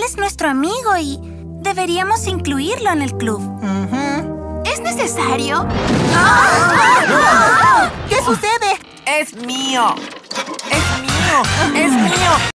es nuestro amigo y deberíamos incluirlo en el club. ¿Es necesario? ¿Qué sucede? ¡Es mío! ¡Es mío! ¡Es mío!